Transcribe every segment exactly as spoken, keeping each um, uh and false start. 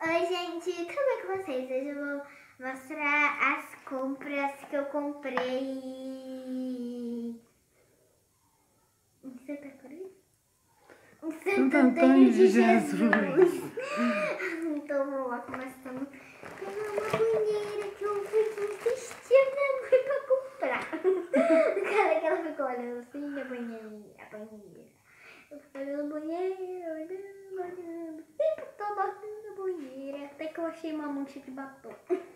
Oi, gente, tudo bem com vocês? Hoje eu vou mostrar as compras que eu comprei. Em Santa Cruz? Em Santo Antônio de Jesus. Então vamos lá, começando. Tem uma banheira que eu fui insistir a minha mãe pra comprar. Cara, que ela ficou olhando assim, a banheira, a banheira. Eu fui olhando a banheira, olhando, olhando, o tempo todo olhando a banheira, até que eu achei uma mancha de batom.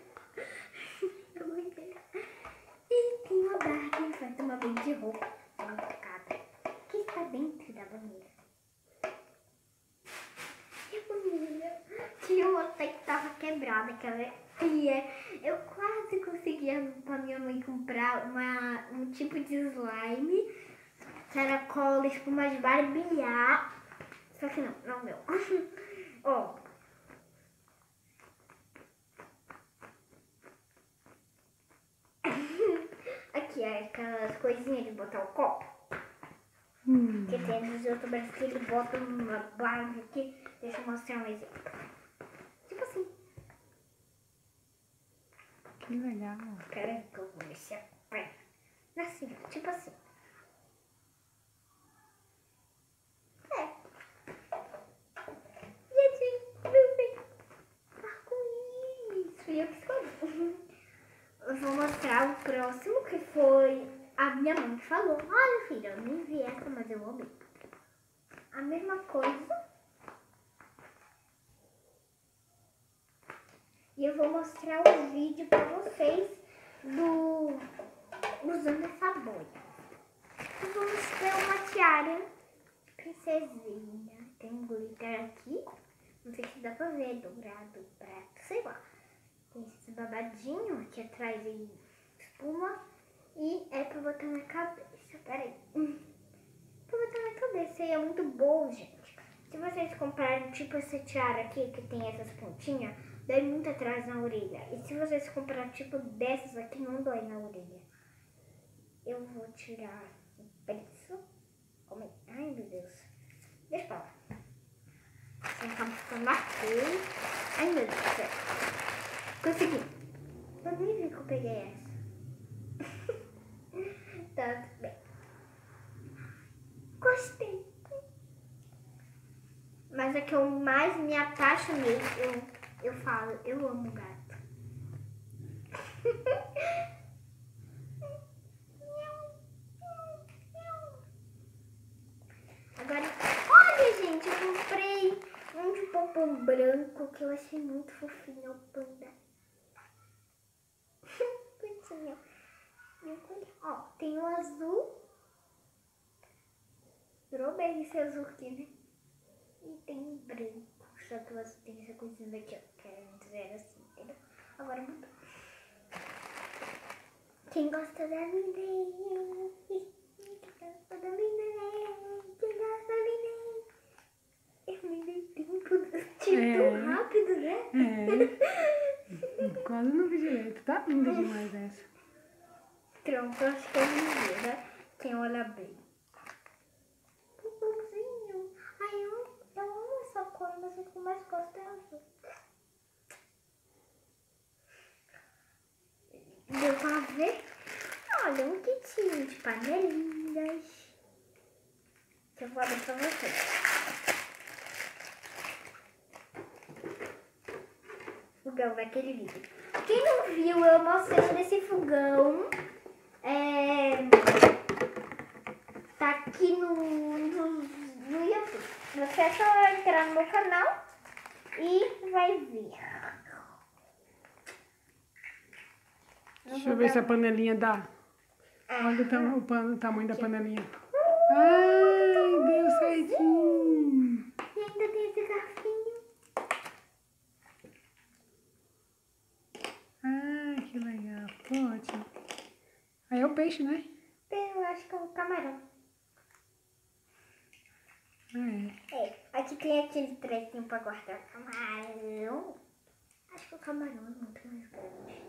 A banheira. E tem uma barra que vai tomar banho de roupa, delicada, que está dentro da banheira. E a banheira tinha uma até que estava quebrada, que ela ia. Eu quase conseguia pra minha mãe comprar uma, um tipo de slime, que era cola, espuma de barbear. Só que não, não deu. Ó. Aqui, é aquelas coisinhas de botar o copo. Hum. Que tem nos youtubers que ele bota uma barra aqui. Deixa eu mostrar um exemplo. Tipo assim. Que legal. Pera aí que eu vou mexer a perna. Assim, tipo assim. É. Gente, meu bem. Arco-íris. Fui eu que escolhi. Eu vou mostrar o próximo, que foi a minha mãe que falou. Olha, filha, eu nem vi essa, mas eu amei. A mesma coisa. E eu vou mostrar um vídeo pra vocês do usando essa boia. Eu vou mostrar uma tiara de princesinha. Tem um glitter aqui. Não sei se dá pra ver, dourado, preto, sei lá. Tem esse babadinho aqui atrás de espuma. E é pra botar na cabeça. Pera aí. Pra botar na cabeça. E é muito bom, gente. Se vocês comprarem tipo essa tiara aqui, que tem essas pontinhas, dói muito atrás na orelha. E se vocês comprarem tipo dessas aqui, não dói na orelha. Eu vou tirar o preço. Como é? Ai, meu Deus. Deixa pra lá. Então, ficando aqui. Ai, meu Deus do céu. Consegui. Eu nem vi que eu peguei essa. Tá, tudo bem. Gostei. Mas a que eu mais me apaixonei, eu, eu falo, eu amo gato. Agora, olha, gente, eu comprei um de pompom branco que eu achei muito fofinho, o panda. Bonitinho. Ó, tem o azul. Durou bem esse azul aqui, né? E tem um branco. Só que o azul tem essa coisinha daqui, ó. Que antes era assim, entendeu? Agora mudou. Quem gosta da minha Quem gosta da minha Quem gosta da minha Eu me dei tempo tipo É. rápido, né? É. Quase não vi direito. Tá linda demais essa. Pronto, acho que eu me vi, né? Quem olha bem. Pupãozinho. Ai, eu, eu amo essa cor, mas o que eu mais gosto é azul. Deu pra ver? Olha, um kitinho de panelinhas. Que eu vou abrir pra vocês. Fogão daquele vídeo. Quem não viu eu mostrando esse fogão, é, tá aqui no, no, no YouTube. Você é só entrar no meu canal e vai ver. Deixa eu ver se a panelinha dá. Olha o, tam, o, pan, o tamanho da panelinha. Ai, deu certinho. E ainda tem esse garfinho. Ai, que legal. Ótimo. Aí é o peixe, né? Eu acho que é um camarão. É. É, aqui tem aquele trequinho pra guardar o camarão. Acho que o camarão é muito mais grande.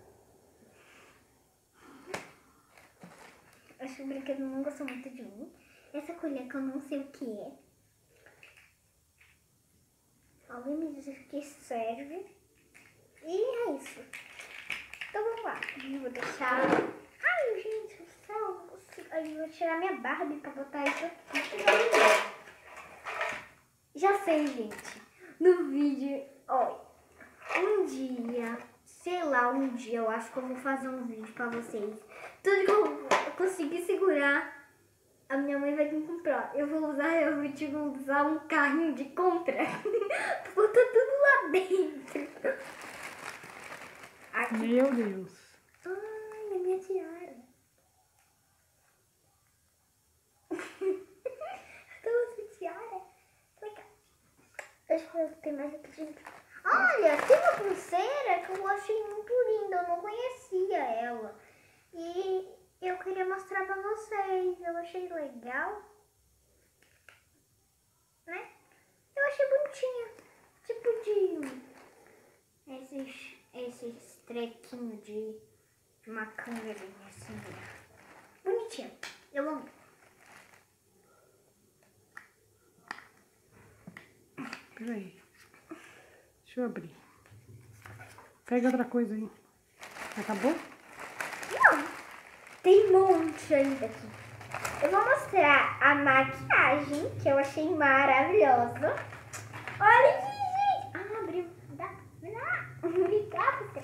Acho que o brinquedo não gostou muito de mim. Essa colher que eu não sei o que é. Ó, Alguém me diz o que serve. E é isso. Então vamos lá. Eu vou deixar... Ai, gente do céu, não consigo. Aí eu vou tirar minha Barbie pra botar isso aqui. Já sei, gente. No vídeo, ó, um dia, sei lá, um dia eu acho que eu vou fazer um vídeo pra vocês. Tudo que eu conseguir segurar, a minha mãe vai me comprar. Eu vou usar, eu vou tipo, usar um carrinho de compra. Botar tudo lá dentro. Aqui. Meu Deus. Ai, a minha tiara. Então, essa tiara. Legal. Deixa eu ver se tem mais aqui dentro. Olha, tem uma pulseira que eu achei muito linda. Eu não conhecia ela. E eu queria mostrar pra vocês. Eu achei legal. Né? Eu achei bonitinha. Tipo de... Esses, esses trequinhos de, de uma câmerazinha assim. Bonitinha. Eu amo. Peraí. Deixa eu abrir. Pega outra coisa aí. Acabou? Não. Tem um monte ainda aqui. Eu vou mostrar a maquiagem, que eu achei maravilhosa. Olha aqui, gente. Ah, abriu. Dá. Dá. Obrigada.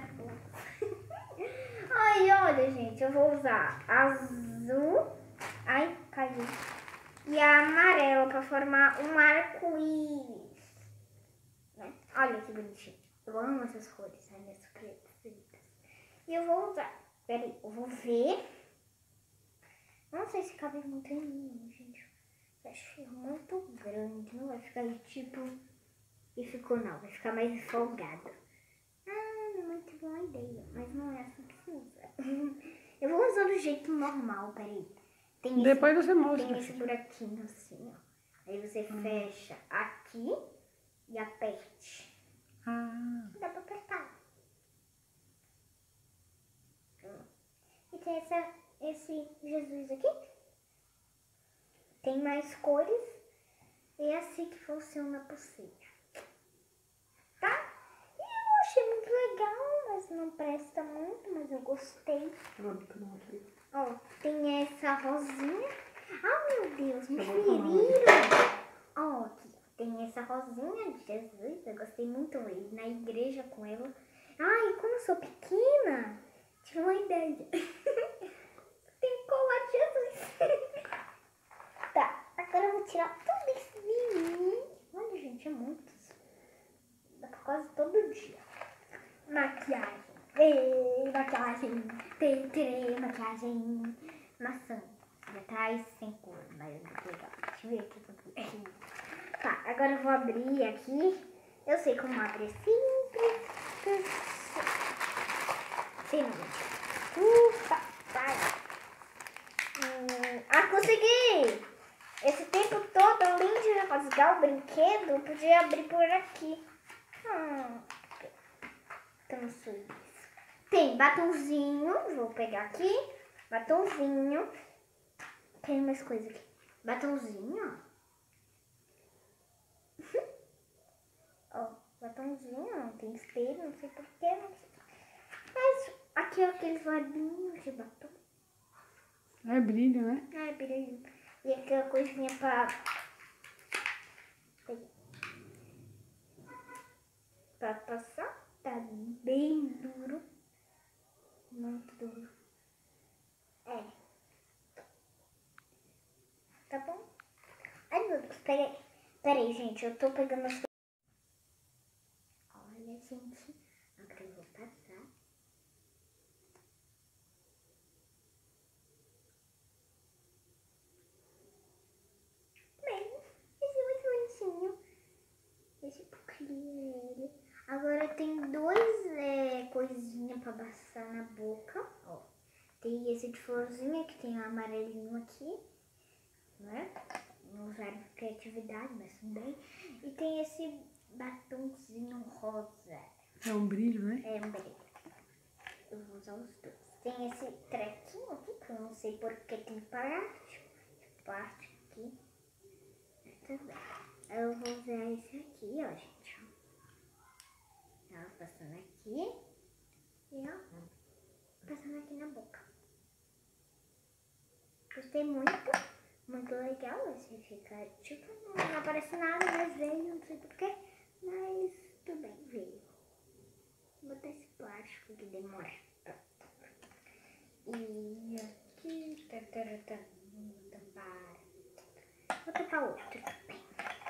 Ai, olha, gente. Eu vou usar azul. Ai, caiu. E a amarela para formar um arco-íris. Né? Olha que bonitinho. Eu amo essas cores, as minhas preferidas. E eu vou usar. Peraí, eu vou ver. Não sei se cabe muito em mim, gente. Eu acho muito grande. Não vai ficar tipo... E ficou não, vai ficar mais folgado. Ah, não é muito boa ideia. Mas não é assim que se usa. Eu vou usar do jeito normal, peraí. Tem Depois esse, você mostra. Tem esse buraquinho assim, ó. Aí você hum. fecha aqui e aperte. Ah. Dá pra apertar. Hum. E tem essa, esse Jesus aqui. Tem mais cores. E é assim que funciona a pulseira. Tá? E eu achei muito legal, mas não presta muito, mas eu gostei. Ó, tem essa rosinha. Ah, meu Deus, me feriram. Ó, aqui, tem essa rosinha de Jesus. Eu gostei muito dele, na igreja com ela. Ai, como eu sou pequena, tive uma ideia. Tem que colar Jesus. Tá, agora eu vou tirar tudo isso de mim. Olha, gente, é muitos. Dá pra quase todo dia. Maquiagem. Ei, maquiagem. Tem, tem maquiagem. Maçã. De atrás sem cor, mas é muito legal. Deixa eu ver aqui. Tá, agora eu vou abrir aqui. Eu sei como abre. É simples. Simples. Ufa, vai. Hum, ah, consegui! Esse tempo todo, além de rasgar o brinquedo, eu podia abrir por aqui. Hum, então, tem batonzinho, vou pegar aqui. Batonzinho. Tem mais coisa aqui. Batonzinho, ó. Ó, batonzinho, tem espelho, não sei porquê, não sei. Mas aqui é aqueles labinhos de batom. É brilho, né? É brilho. E aquela coisinha pra... Pra passar. Tá bem duro. Muito duro. É. Tá bom? Ai, meu Deus, peraí. Peraí, gente, eu tô pegando as... Olha, gente. Agora eu vou passar. Bem, esse é muito bonitinho. Esse ele. Agora tem dois é, coisinhas pra passar na boca. Ó. Tem esse de florzinha que tem um amarelinho aqui. Né? Não usaram criatividade, mas tudo bem. E tem esse batomzinho rosa. É um brilho, né? É um brilho. Eu vou usar os dois. Tem esse trequinho aqui, que eu não sei porque tem parte. Parte aqui. Também. Eu vou usar esse aqui, ó, gente. Ó. Ela passando aqui. E ó, passando aqui na boca. Gostei muito. Muito legal. Esse fica, tipo, não aparece nada, mas veio, não sei porquê. Mas tudo bem, veio. Vou botar esse plástico que demora. E aqui, tá, tá, tá, vou tampar. Vou tampar outro também.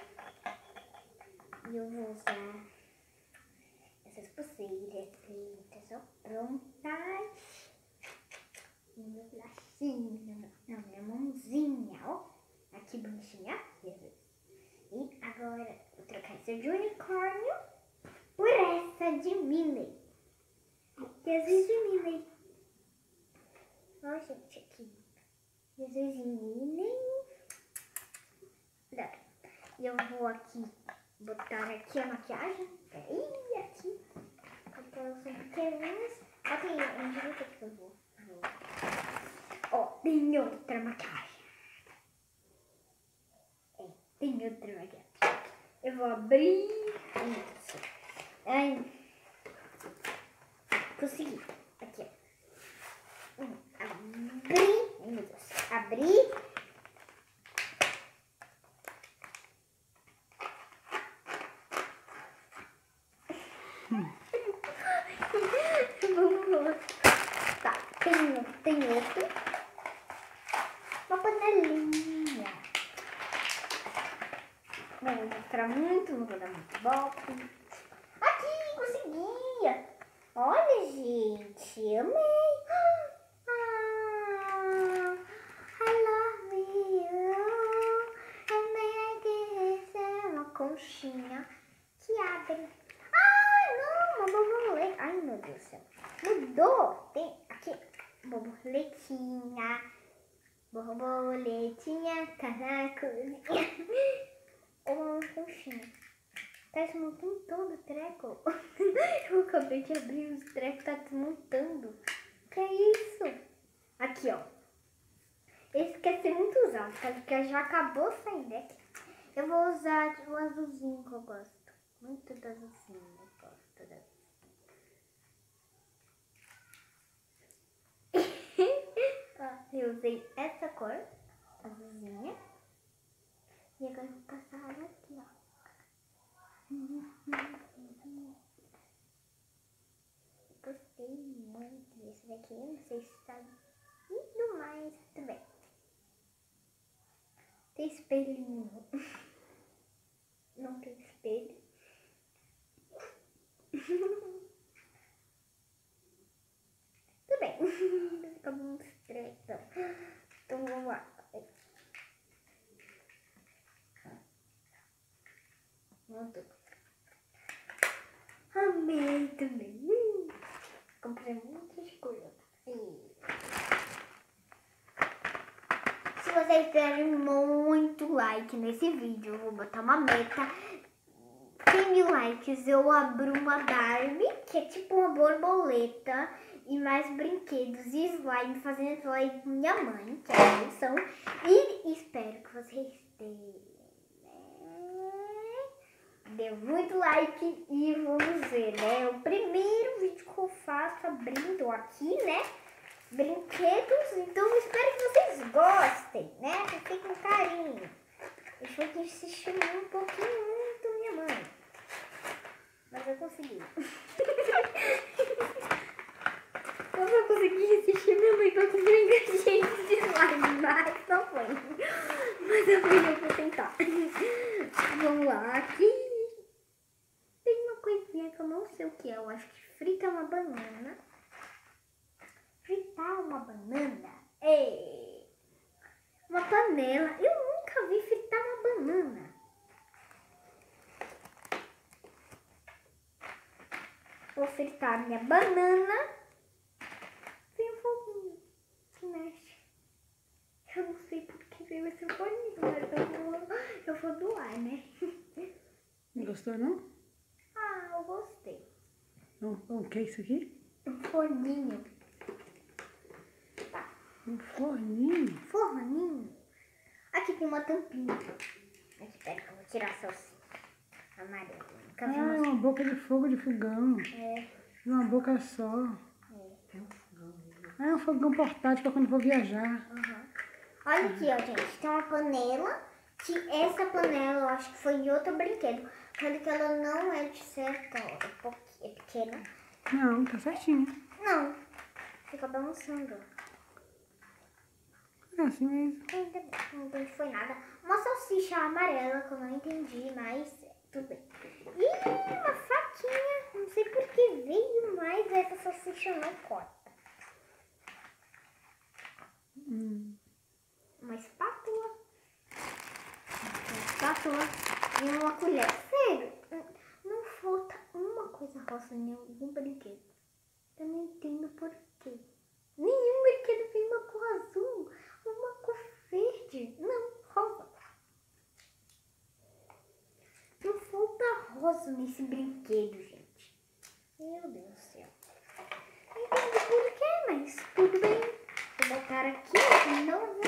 E eu vou usar essas pulseiras feitas, ó, prontas. E meu bracinho, não, minha mãozinha, ó. Aqui bonitinha, Jesus. E agora vou trocar essa de unicórnio por essa de Minnie. Jesus de Minnie. Ó, gente, aqui. Jesus de Minnie. E eu vou aqui botar aqui a maquiagem. Peraí, aqui. Porque elas são pequenas. Bota aí, onde eu que eu vou. vou. Ó, tem outra maquiagem. É, tem outra maquiagem. Eu vou abrir. Isso. Ai. Consegui. Aqui, ó. Hum, abri. Meu Deus. Abri. Tá, tem, tem outro. Uma panelinha. Não vou mostrar muito, não vou dar muito golpe. Aqui, consegui! Olha, gente, amei! Ah, I love you. Amei que é uma conchinha que abre. Ah, não, uma borboleta. Ai, meu Deus do céu. Mudou. Tem aqui, borboletinha. Borboletinha, tá na cozinha. Uma conchinha. Tá desmontando todo o treco. Eu acabei de abrir os trecos, tá desmontando. Que é isso? Aqui, ó. Esse quer ser muito usado, porque já acabou saindo aqui. Eu vou usar o azulzinho que eu gosto. Muito do azulzinho, eu gosto da eu usei essa cor, azulzinha. E agora eu vou passar ela aqui, ó. Gostei muito desse daqui. Não sei se sabe muito mais também. Tem espelhinho. Não tem espelho. Tudo bem. Fica muito estranho. Então vamos lá. Muito. Amei também. Hum. Comprei muitas coisas. E... se vocês derem muito like nesse vídeo, eu vou botar uma meta. cem mil likes, eu abro uma Barbie, que é tipo uma borboleta, e mais brinquedos e slime, fazendo slime com minha mãe, que é a versão. E espero que vocês tenham. Deu muito like e vamos ver, né? É o primeiro vídeo que eu faço abrindo aqui, né? Brinquedos, então espero que vocês gostem, né? Fiquem com carinho. Deixa eu assistir um pouquinho muito minha mãe. Mas eu consegui. Como eu consegui assistir minha mãe com os ingredientes de slime, mas não foi. Mas eu vou tentar. Vamos lá, aqui. Que eu não sei o que é, eu acho que frita uma banana. Fritar uma banana? É uma panela. Eu nunca vi fritar uma banana. Vou fritar minha banana. Tem um foguinho que mexe. Eu não sei porque veio esse foguinho, mas eu vou, eu vou doar, né? Gostou, não? Ah, eu gostei. O, o que é isso aqui? Um forninho. Tá. Um forninho? Forninho. Aqui tem uma tampinha. Espera que eu vou tirar a salsinha amarela. Ah, é uma boca de fogo de fogão. É. Uma boca só. É, é um fogão. Ah, é um fogão portátil pra quando for viajar. Uhum. Olha aqui, ó, gente. Tem uma panela. Que essa panela, eu acho que foi em outro brinquedo. Olha que ela não é de certo, ó, é pequena. Não, tá certinho. Não. Fica balançando. É assim mesmo. Ainda bem, não foi nada. Uma salsicha amarela que eu não entendi, mas tudo bem. E uma faquinha. Não sei por que veio, mas essa salsicha não corta. Hum. Uma espátula. Uma espátula e uma colher. Sério, não falta uma coisa rosa em algum brinquedo. Eu não entendo por quê. Nenhum brinquedo tem uma cor azul, uma cor verde. Não, rosa. Não falta rosa nesse brinquedo, gente. Meu Deus do céu. Não entendo por quê, mas tudo bem. Vou botar aqui de novo.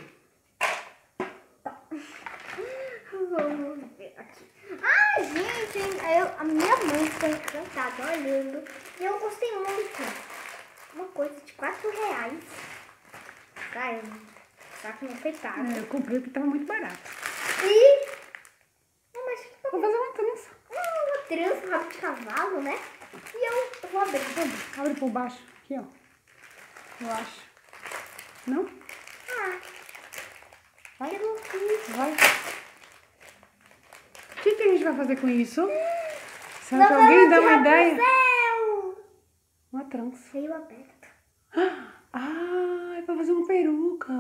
Tá. Vamos ver aqui. Ah, gente, eu, a minha mãe ficou encantada olhando. E eu gostei muito. Uma coisa de quatro reais. Tá, eu, tá que não foi caro. É, eu comprei porque tava muito barato. E... Não, mas que Vou fazer uma trança. Não, uma trança, um rabo de cavalo, né? E eu vou abrir. Abre, abre por baixo. Aqui, ó. Eu acho. Não? Ah. Vai. Eu não fiz. Vai. O que, que a gente vai fazer com isso? Será Nós que alguém vamos dá uma tirar pro ideia? céu. Uma trança. Veio aberto. Ah, é pra fazer uma peruca.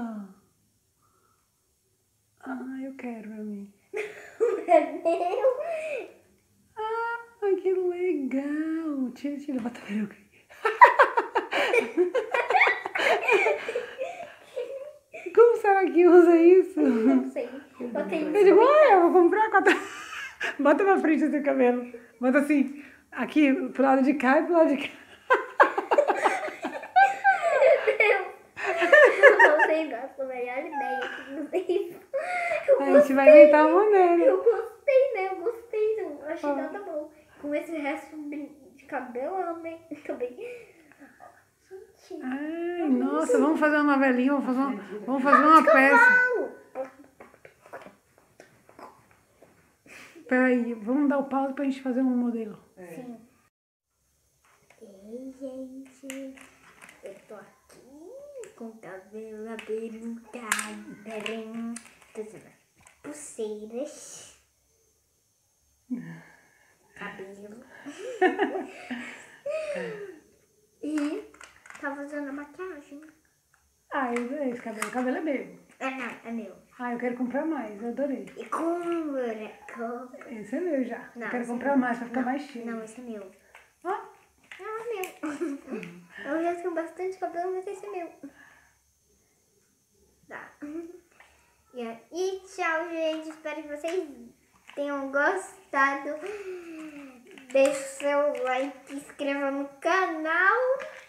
Ah, eu quero pra mim. Meu. Ah, que legal. Tira, tira, bota a peruca aí. Como será que usa isso? Não sei. Botei Eu digo, ah, eu vou comprar quatro. Bota pra frente esse cabelo. Bota assim, aqui, pro lado de cá e pro lado de cá. Não sei, nossa, melhor ideia. Não sei. Eu A gente vai inventar uma maneira. Eu gostei, né? Eu gostei. Eu achei Ah. nada bom. Com esse resto de cabelo, eu amei também. Gente. Ai, nossa, vamos fazer uma novelinha, vamos fazer uma, vamos fazer uma peça. Cavalo. Peraí, vamos dar o pause pra gente fazer um modelo. Sim. Ei, gente. Eu tô aqui com o cabelo abertado. Peraí. Tô fazendo pulseiras. Cabelo. E tá fazendo maquiagem. Ah, eu- esse cabelo, o cabelo é meu. É, não, é meu. Ah, eu quero comprar mais, eu adorei. E com buraco. Esse é meu já. Não, eu quero esse comprar é mais pra ficar Não, mais cheio. Não, esse é meu. Ó, Não, é meu. Eu já tenho bastante cabelo, mas esse é meu. Tá. E, e tchau, gente. Espero que vocês tenham gostado. Deixe seu like, se inscreva no canal.